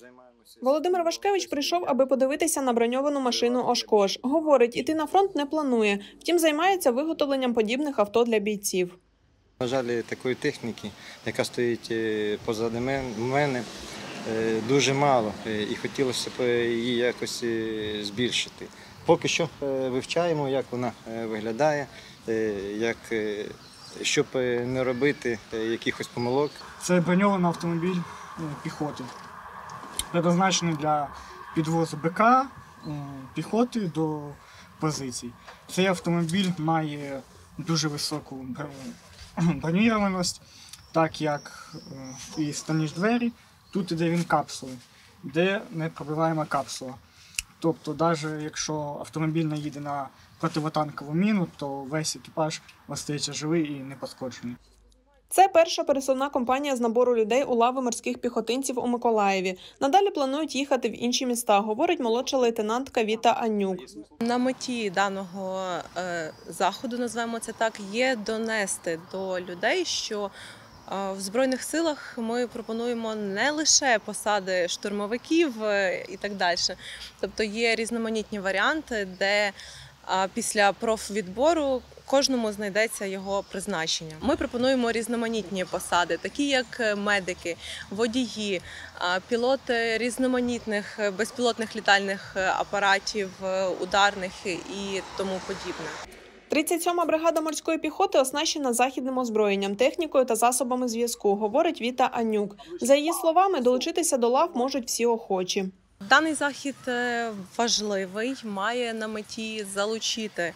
Володимир Вашкевич прийшов, аби подивитися на броньовану машину «Ошкош». Говорить, іти на фронт не планує, втім займається виготовленням подібних авто для бійців. На жаль, такої техніки, яка стоїть позаду мене, дуже мало і хотілося б її якось збільшити. Поки що вивчаємо, як вона виглядає, щоб не робити якихось помилок. Це броньований автомобіль піхоти, предназначений для підвозу БК піхоти до позицій. Цей автомобіль має дуже високу бронірованість, так як і стані двері, тут іде він капсули, де непробиваема капсула. Тобто, навіть якщо автомобіль наїде на противотанкову міну, то весь екіпаж остається живий і не пошкоджений. Це перша пересувна кампанія з набору людей у лави морських піхотинців у Миколаєві. Надалі планують їхати в інші міста, говорить молодша лейтенантка Віта Аннюк. На меті даного заходу, назвемо це так, є донести до людей, що в Збройних силах ми пропонуємо не лише посади штурмовиків і так далі. Тобто є різноманітні варіанти, де після профвідбору кожному знайдеться його призначення. Ми пропонуємо різноманітні посади, такі як медики, водії, пілоти різноманітних безпілотних літальних апаратів, ударних і тому подібне. 37-ма бригада морської піхоти оснащена західним озброєнням, технікою та засобами зв'язку, говорить Віта Аннюк. За її словами, долучитися до лав можуть всі охочі. Даний захід важливий, має на меті залучити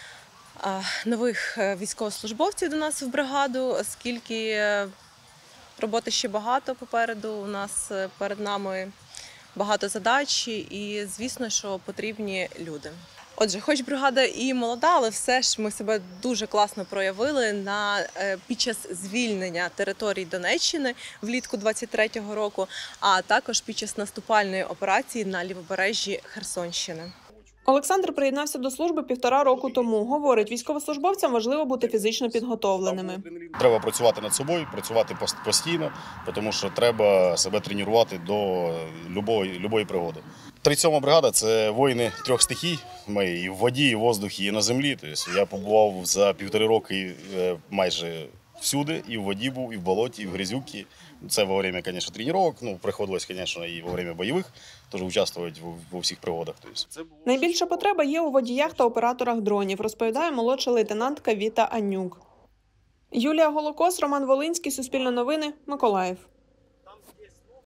нових військовослужбовців до нас в бригаду, оскільки роботи ще багато попереду, у нас перед нами багато задач і, звісно, що потрібні люди. Отже, хоч бригада і молода, але все ж ми себе дуже класно проявили під час звільнення територій Донеччини влітку 23-го року, а також під час наступальної операції на лівобережжі Херсонщини. Олександр приєднався до служби 1,5 року тому. Говорить, військовослужбовцям важливо бути фізично підготовленими. Треба працювати над собою, працювати постійно, тому що треба себе тренувати до будь-якої пригоди. 37-ма бригада – це воїни 3 стихій. Ми і в воді, і в воздухі, і на землі. Тобто я побував за 1,5 роки майже всюди, і в воді був, і в болоті, і в грязюці. Це во время, звісно, тренувань, приходилось, звісно, і во время бойових теж участвувати у всіх пригодах. Найбільша потреба є у водіях та операторах дронів, розповідає молодша лейтенантка Віта Аннюк. Юлія Голокос, Роман Волинський, Суспільне новини, Миколаїв.